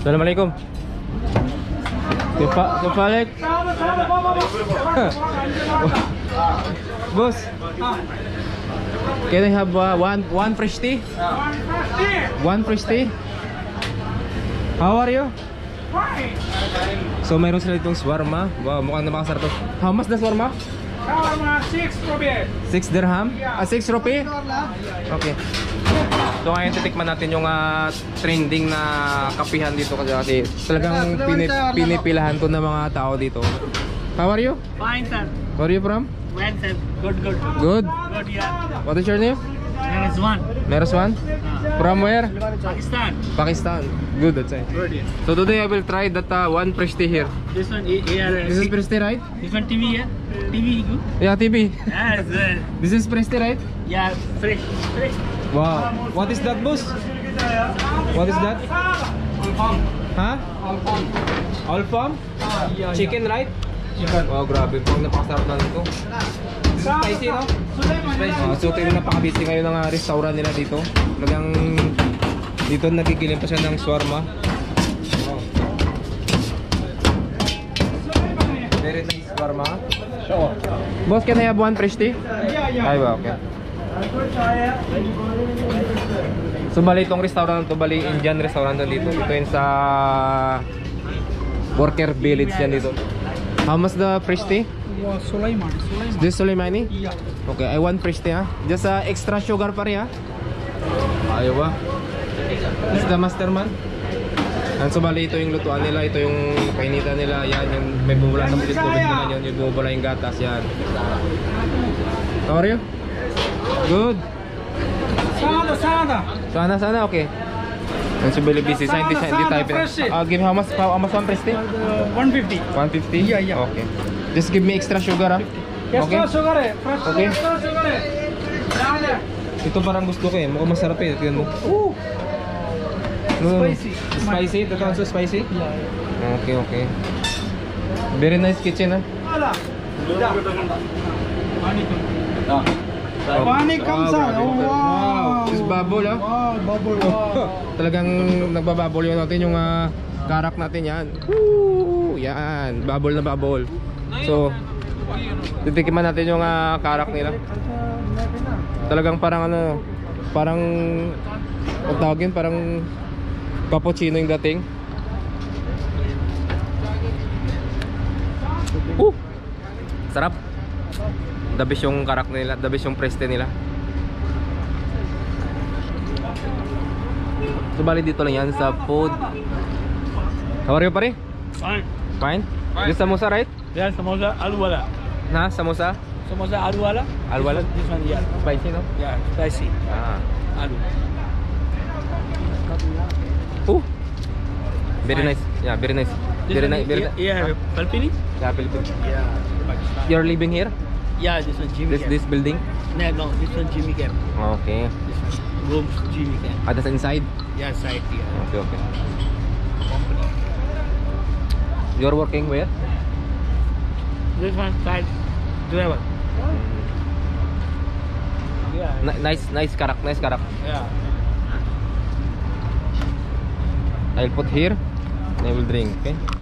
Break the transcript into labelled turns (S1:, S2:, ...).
S1: Assalamualaikum. Kefalik. Boss. Can I have one fresh tea? One fresh tea. How are you? So mayroon sila itong shawarma. Wow, mukhang napakasarap to. How much the shawarma?
S2: Shawarma 6 rupiah.
S1: 6 dirham? 6 rupiah? Okay. So ngayon titikman natin yung trending na kapihan dito kasi talagang pinipilahan to ng mga tao dito. How are you?
S2: Fine, sir.
S1: Where are you from?
S2: Well, sir. Good.
S1: Good?
S2: Good, yeah.
S1: What is your name?
S2: There is one.
S1: Mereswan? From where?
S2: Pakistan.
S1: Pakistan. Good, that's it.
S2: Good, yeah.
S1: So today I will try that one fresh tea here.
S2: This one here.
S1: This is fresh tea, right?
S2: This one TV, yeah? TV, good?
S1: Yeah, TV.
S2: Yes,
S1: This is fresh tea, right?
S2: yeah, fresh.
S1: Wow. What is that, boss? What is that? Huh? All farm? Chicken, right? Chicken. Wow, grabe po. Napakasarap na nito. This is spicy, no? So, ito yung napaka-busy ngayon ng restaurant nila dito. Talagang dito nagigilim pa siya ng shawarma. Wow. Very nice shawarma. Sure. Boss, can I have one fresh tea?
S2: Yeah.
S1: Ay, wow, okay. So bali itong restaurant to, bali Indian restaurant to dito. Ito yun sa Worker Village yan dito. How much the fresh tea?
S2: Sulaiman.
S1: This Sulaimani?
S2: Yeah.
S1: Okay, I want fresh tea, ha? Just extra sugar pa rin, ha? Ayaw ba? This is the masterman. And so bali ito yung lutuan nila, ito yung painitan nila. Yan, yung may bubula sa pulis tubig nila yun. Yung bubula yung gatas, yan. How are you? Good. Sana, okay. And so really busy. Hindi tayo give how much one fresh tea?
S2: 150.
S1: 150?
S2: Yeah.
S1: Okay. Just give me extra sugar, ha? Okay?
S2: Extra sugar eh. Fresh
S1: Okay.
S2: extra sugar eh.
S1: Ito parang gusto ko eh. Mukhang masarap eh. Tignan mo.
S2: Spicy.
S1: Spicy? Ito also spicy?
S2: Yeah.
S1: Okay. Very nice kitchen, ha?
S2: Pani kamsa.
S1: Wow. This is bubble, ha?
S2: Wow, bubble. Wow.
S1: Talagang nagbabubble yun natin yung karak natin yan. Woo! Yan. Bubble na bubble. So, titikiman natin yung karak nila. Talagang parang parang ang tawagin, parang cappuccino yung dating. Sarap. The best yung karak nila, the best yung preste nila. So bali dito lang yan sa food. How are you, pare? Fine? This samosa, right?
S2: Yeah, samosa aloo wala.
S1: Na, samosa?
S2: Samosa aloo wala.
S1: Aloo wala?
S2: This one, yeah.
S1: Spicy, no?
S2: Yeah, spicy. Aloo.
S1: Very nice. Yeah, very nice. Very nice.
S2: Yeah, Palpini?
S1: Yeah, Philippines.
S2: Yeah, Pakistan.
S1: You're living here?
S2: Yeah, this one Jimmy camp.
S1: This building?
S2: No, this one Jimmy camp.
S1: Okay.
S2: This one rooms Jimmy camp.
S1: That's inside?
S2: Yeah, side here.
S1: Okay.
S2: Company.
S1: You're working where?
S2: This one side driver. Yeah.
S1: Nice karak.
S2: Yeah.
S1: I'll put here and I will drink, okay?